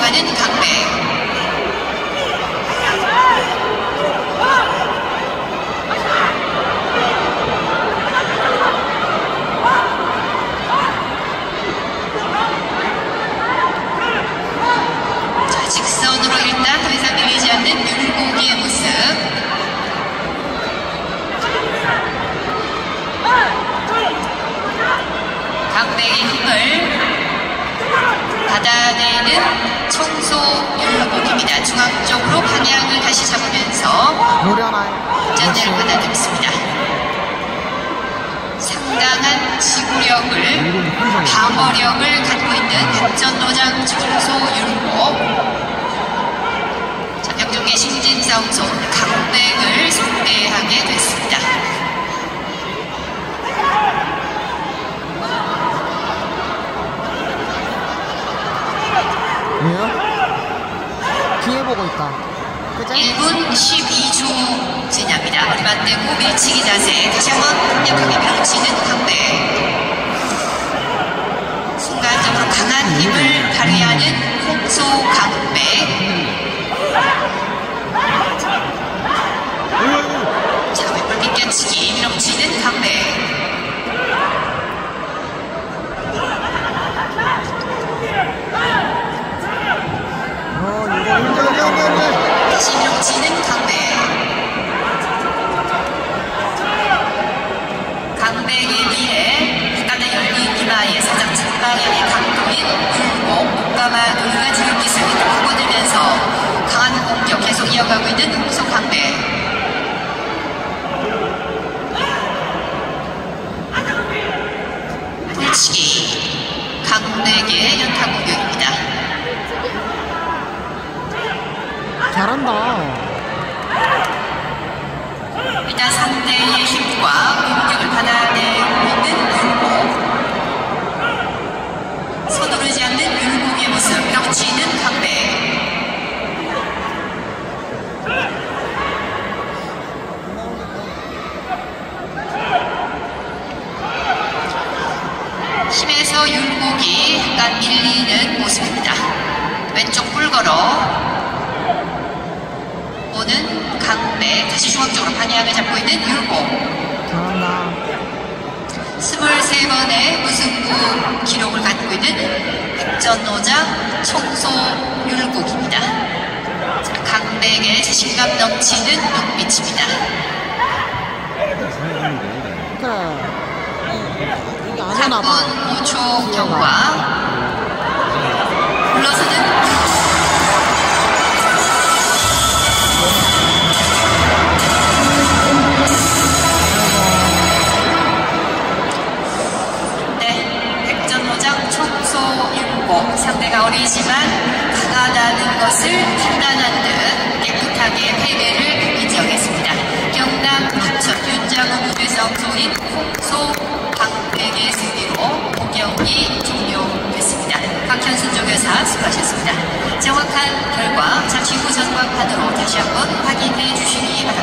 가는 강백. 자, 직선으로 일단 더 이상 밀리지 않는 율곡이의 모습. 강백의 힘을 받아내는 청소 율곡입니다. 중앙 쪽으로 방향을 다시 잡으면서 전제를 받아들였습니다. 상당한 지구력을, 방어력을 갖고 있는 백전노장 청소 율곡. 자, 명종계 신진싸움소 강백을 상대하게 됐습니다. 왜요? 뒤에 보고 있다. 그죠? 1분 12초 지납니다. 머리 맞대고 밀치기 자세. 다시 한번 강력하게 밀어치는 강백. 순간적으로 강한 힘을 발휘하는 홍소 강백. 자, 왼발 빗겨치기 밀어치는 강백. 다시 밀어치는 강백. 강백에 비해 약간의 열린 이마에 살짝 측방향의 각도인 율곡, 목가마 돌가 지금 기술이 또 파고들면서 강한 공격 계속 이어가고 있는 홍소 강백. 밀치기 강백의 연타 공격입니다. 잘한다. 일단 상대의 힘과 공격을 받아내고 있는 율곡. 서두르지 않는 율곡의 모습. 밀어치는 강백. 힘에서 율곡이 약간 밀리는 모습입니다. 왼쪽 뿔걸어 오는 강백. 다시 중앙쪽으로 방향을 잡고 있는 율곡. 잘한다. 23번의 무승부 기록을 갖고 있는 백전노장 청소 율곡입니다. 자, 강백의 자신감 넘치는 눈빛입니다. 그래. 이게 안 하나 봐. 3분 5초 경과. 물러서는 상대가 어리지만 강하다는 것을 판단한 듯 깨끗하게 패배를 인정했습니다. 경남 부천 윤장호 무대싸움소인 홍소 강백의 승리로 5경기 종료됐습니다. 박현순 조교사 수고하셨습니다. 정확한 결과 잠시 후 전광판으로 다시 한번 확인해 주시기 바랍니다.